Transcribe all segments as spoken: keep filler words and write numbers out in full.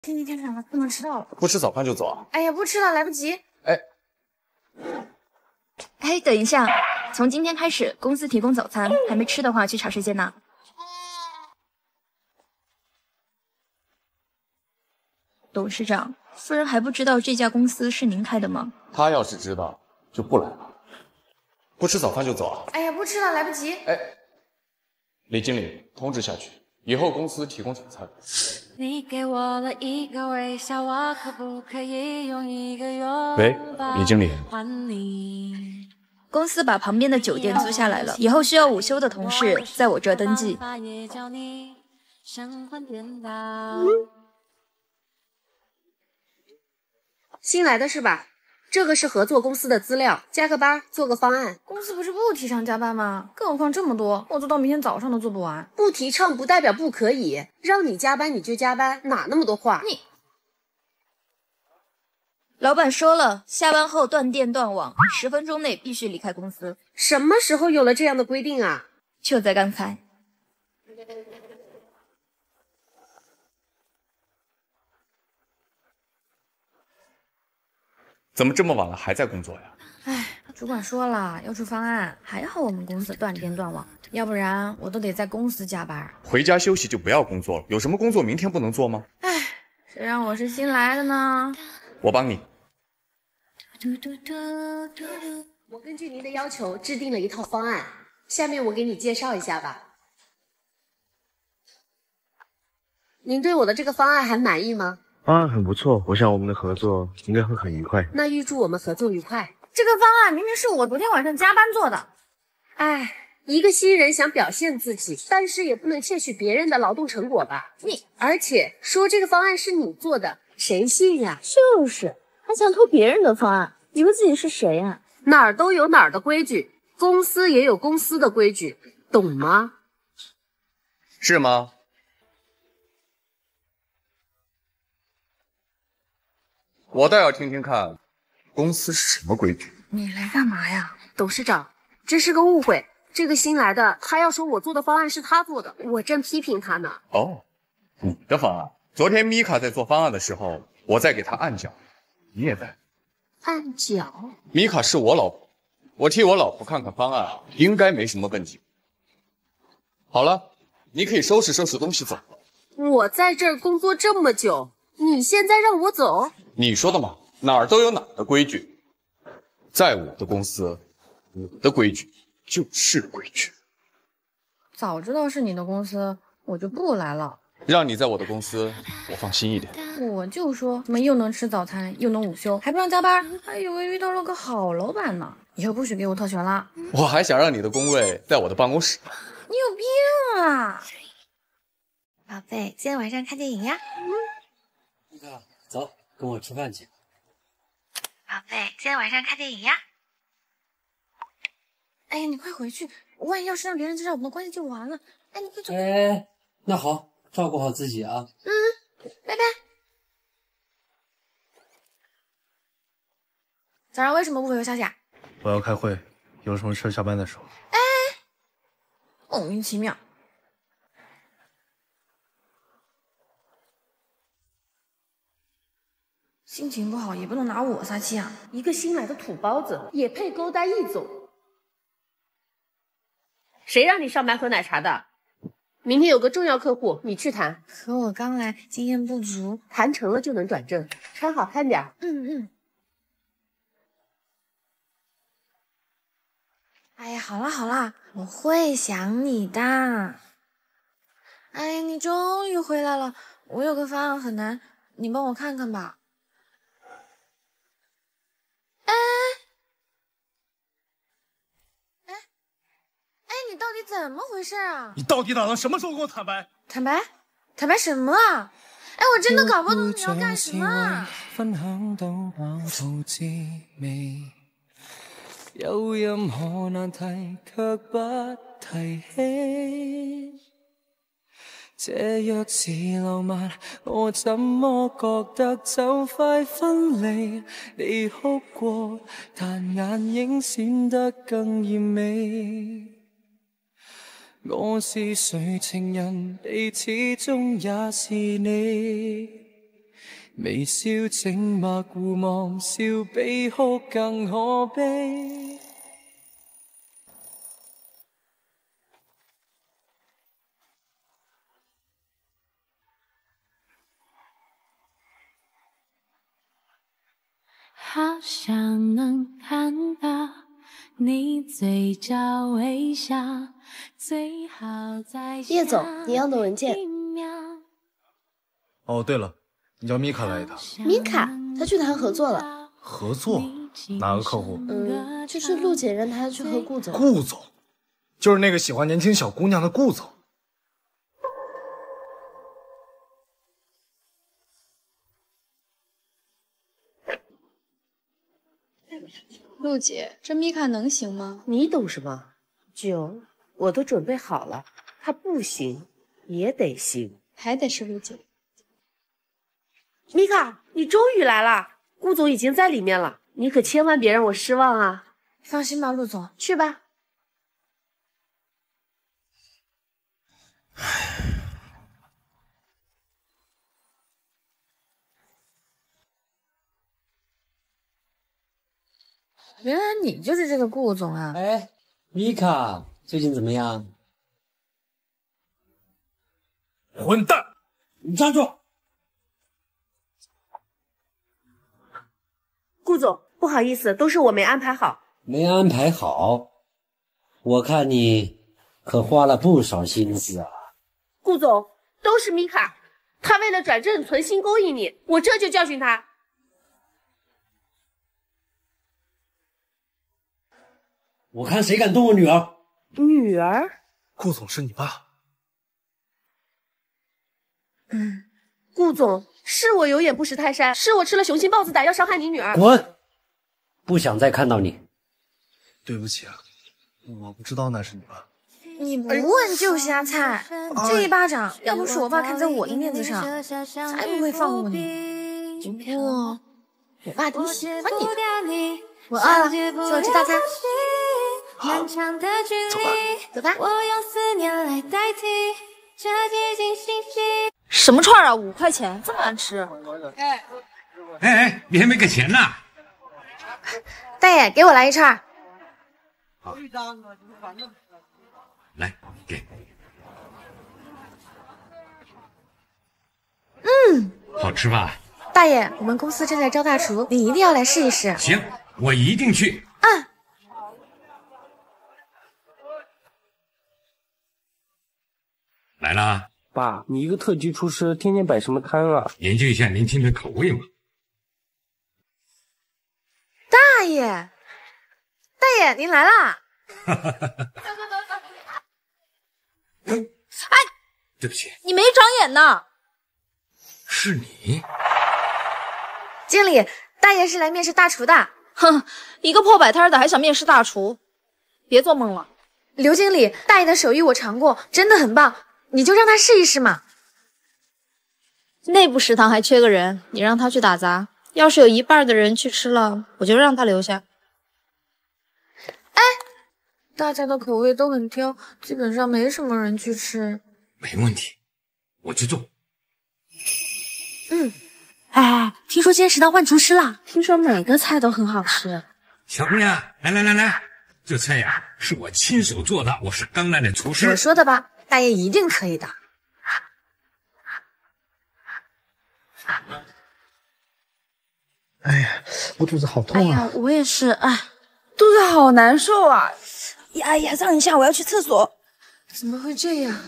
天气天凉了，不能迟到了。 不吃早饭就走啊？ 哎呀，不吃了，来不及。 哎， 哎，等一下，从今天开始，公司提供早餐，还没吃的话去茶水间拿。董事长，夫人还不知道这家公司是您开的吗？ 他要是知道，就不来了。不吃早饭就走啊？ 哎呀，不吃了，来不及。 哎，李经理，通知下去，以后公司提供早餐。 你给我了一个微笑，我可不可以用一个拥喂，李经理。 还你？ 公司把旁边的酒店租下来了，以后需要午休的同事在我这儿登记。 新来的是吧？这个是合作公司的资料，加个班，做个方案。 公司不是不提倡加班吗？更何况这么多，我做到明天早上都做不完。 不提倡不代表不可以，让你加班你就加班，哪那么多话？ 你， 老板说了，下班后断电断网，十分钟内必须离开公司。 什么时候有了这样的规定啊？ 就在刚才。 怎么这么晚了还在工作呀？ 哎，主管说了要出方案，还好我们公司断电断网，要不然我都得在公司加班。 回家休息就不要工作了，有什么工作明天不能做吗？ 哎，谁让我是新来的呢？ 我帮你。 我根据您的要求制定了一套方案，下面我给你介绍一下吧。您对我的这个方案还满意吗？ 方案很不错，我想我们的合作应该会很愉快。 那预祝我们合作愉快。 这个方案明明是我昨天晚上加班做的。 哎，一个新人想表现自己，但是也不能窃取别人的劳动成果吧？ 你， 而且说这个方案是你做的，谁信呀？ 就是，还想偷别人的方案，以为自己是谁呀？ 哪儿都有哪儿的规矩，公司也有公司的规矩，懂吗？ 是吗？我倒要听听看，公司是什么规矩？ 你来干嘛呀？ 董事长，这是个误会。这个新来的，他要说我做的方案是他做的，我正批评他呢。 哦，你的方案。昨天米卡在做方案的时候，我在给他按脚，你也在。 按脚？ 米卡是我老婆，我替我老婆看看方案，应该没什么问题。好了，你可以收拾收拾东西走了。 我在这儿工作这么久，你现在让我走？ 你说的嘛，哪儿都有哪儿的规矩。在我的公司，我的规矩就是规矩。 早知道是你的公司，我就不来了。 让你在我的公司，我放心一点。 我就说，怎么又能吃早餐，又能午休，还不让加班，还以为遇到了个好老板呢。以后不许给我特权了。 我还想让你的工位在我的办公室。 你有病啊！ 宝贝，今天晚上看电影呀？ 米卡，走，跟我吃饭去。 宝贝，今天晚上看电影呀？ 哎呀，你快回去，万一要是让别人知道我们的关系就完了。哎，你快走。 哎，那好，照顾好自己啊。 嗯，拜拜。早上为什么不回我消息啊？ 我要开会，有什么事下班再说。 哎，莫名其妙。心情不好也不能拿我撒气啊！ 一个新来的土包子也配勾搭易总？谁让你上班喝奶茶的？明天有个重要客户，你去谈。 可我刚来，经验不足， 谈成了就能转正。穿好看点。 嗯嗯。哎呀，好啦好啦，我会想你的。哎呀，你终于回来了，我有个方案很难，你帮我看看吧。哎哎哎，你到底怎么回事啊？ 你到底打算什么时候跟我坦白？ 坦白？坦白什么啊？哎，我真的搞不懂你要干什么啊！ 分享到飽肚滋味，有任何難題卻不提起。這若是浪漫，我怎麼覺得就快分離？你哭過，但眼影閃得更豔美。我是誰情人，你始終也是你。 微笑靜默互望，笑比哭更可悲。 好想能看到你嘴角微笑，最好在叶总，你要的文件。 哦，对了，你叫米卡来一趟。 米卡，她去谈合作了。 合作？哪个客户？ 嗯，就是陆姐让她去和顾总。 顾总，就是那个喜欢年轻小姑娘的顾总。 陆姐，这米卡能行吗？ 你懂什么？九，我都准备好了，她不行也得行， 还得是陆姐。 米卡，你终于来了，顾总已经在里面了，你可千万别让我失望啊！ 放心吧，陆总， 去吧。 原来你就是这个顾总啊！ 哎，米卡，最近怎么样？ 混蛋！ 你站住！ 顾总，不好意思，都是我没安排好。 没安排好？我看你可花了不少心思啊。 顾总，都是米卡，他为了转正存心勾引你，我这就教训他。 我看谁敢动我女儿！ 女儿？ 顾总是你爸？ 嗯，顾总，是我有眼不识泰山，是我吃了雄心豹子胆要伤害你女儿。 滚！不想再看到你。 对不起啊，我不知道那是你爸。 你不问就瞎猜，这一巴掌要不是我爸看在我的面子上，才不会放过你。不过我爸挺喜欢你的。我饿了，请我吃大餐。 好，走吧，走吧。 什么串啊？五块钱，这么难吃？ 哎哎哎，你还没给钱呢！ 大爷，给我来一串。 好，来给。 嗯， 好吃吧？ 大爷，我们公司正在招大厨，你一定要来试一试。 行，我一定去。 啊。 来啦！ 爸，你一个特级厨师，天天摆什么摊啊？ 研究一下年轻人口味嘛。 大爷，大爷，您来啦！ 哎， 对不起， 你没长眼呢。 是你， 经理，大爷是来面试大厨的。 哼，一个破摆摊的还想面试大厨？别做梦了。 刘经理，大爷的手艺我尝过，真的很棒。你就让他试一试嘛。 内部食堂还缺个人，你让他去打杂。要是有一半的人去吃了，我就让他留下。 哎，大家的口味都很挑，基本上没什么人去吃。 没问题，我去做。 嗯，哎，听说今天食堂换厨师了， 听说每个菜都很好吃。 小姑娘，来来来来，这菜呀是我亲手做的，我是刚来的厨师。 我说的吧。大爷一定可以的。 哎呀，我肚子好痛啊！ 哎呀，我也是，哎， 肚子好难受啊！呀呀，让一下，我要去厕所。 怎么会这样？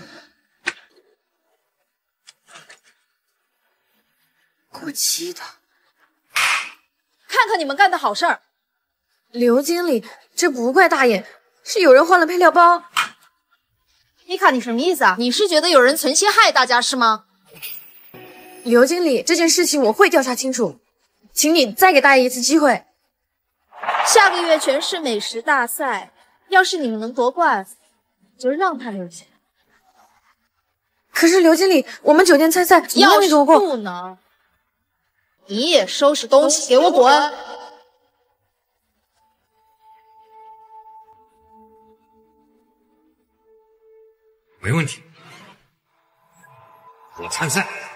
过期的。 看看你们干的好事儿。 刘经理，这不怪大爷，是有人换了配料包。 米卡，你什么意思啊？你是觉得有人存心害大家是吗？ 刘经理，这件事情我会调查清楚，请你再给大爷一次机会。 下个月全市美食大赛，要是你们能夺冠，就让他留下。 可是刘经理，我们酒店参赛从来没夺过。 要是不能，你也收拾东西给我滚！ 没问题，我参赛。